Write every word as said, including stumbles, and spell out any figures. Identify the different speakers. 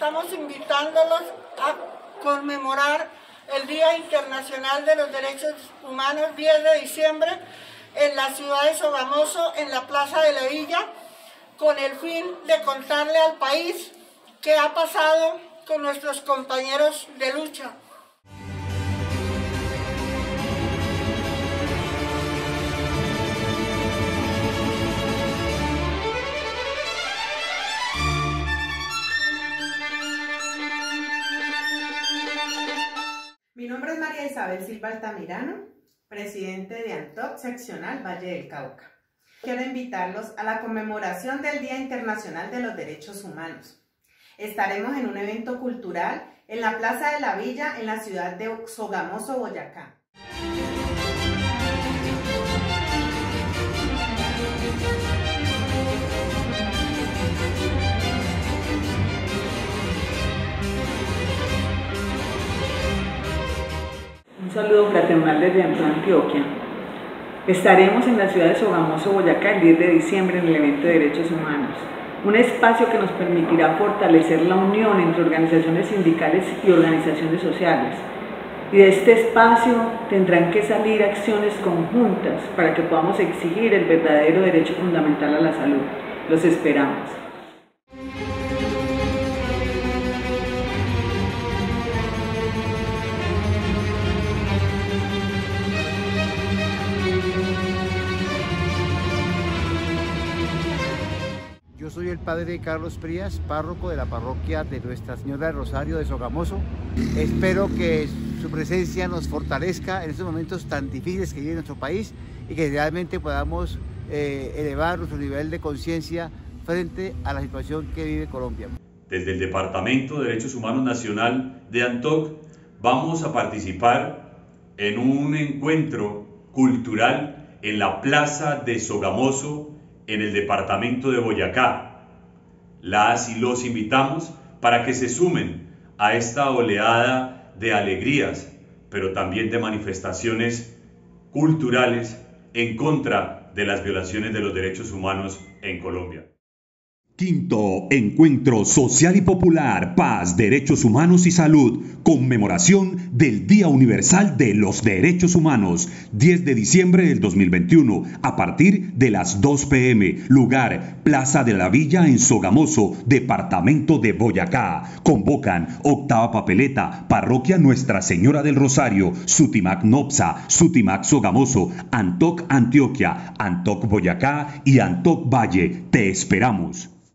Speaker 1: estamos invitándolos a conmemorar el Día Internacional de los Derechos Humanos, diez de diciembre, en la ciudad de Sogamoso, en la Plaza de la Villa, con el fin de contarle al país qué ha pasado con nuestros compañeros de lucha.
Speaker 2: Mi nombre es María Isabel Silva Altamirano, presidente de ANTOC Seccional Valle del Cauca. Quiero invitarlos a la conmemoración del Día Internacional de los Derechos Humanos. Estaremos en un evento cultural en la Plaza de la Villa, en la ciudad de Sogamoso, Boyacá.
Speaker 3: Un saludo fraternal desde Antioquia. Estaremos en la ciudad de Sogamoso, Boyacá, el diez de diciembre en el evento de Derechos Humanos, un espacio que nos permitirá fortalecer la unión entre organizaciones sindicales y organizaciones sociales. Y de este espacio tendrán que salir acciones conjuntas para que podamos exigir el verdadero derecho fundamental a la salud. Los esperamos.
Speaker 4: Yo soy el padre Carlos Prías, párroco de la parroquia de Nuestra Señora del Rosario de Sogamoso. Espero que su presencia nos fortalezca en estos momentos tan difíciles que vive nuestro país y que realmente podamos eh, elevar nuestro nivel de conciencia frente a la situación que vive Colombia.
Speaker 5: Desde el Departamento de Derechos Humanos Nacional de ANTOC vamos a participar en un encuentro cultural en la Plaza de Sogamoso, en el departamento de Boyacá. Las y los invitamos para que se sumen a esta oleada de alegrías, pero también de manifestaciones culturales en contra de las violaciones de los derechos humanos en Colombia.
Speaker 6: Quinto Encuentro Social y Popular, Paz, Derechos Humanos y Salud, conmemoración del Día Universal de los Derechos Humanos, diez de diciembre del dos mil veintiuno, a partir de las dos pe eme, lugar Plaza de la Villa en Sogamoso, departamento de Boyacá. Convocan Octava Papeleta, Parroquia Nuestra Señora del Rosario, Sutimac Nopsa, Sutimac Sogamoso, ANTOC Antioquia, ANTOC Boyacá y ANTOC Valle. Te esperamos.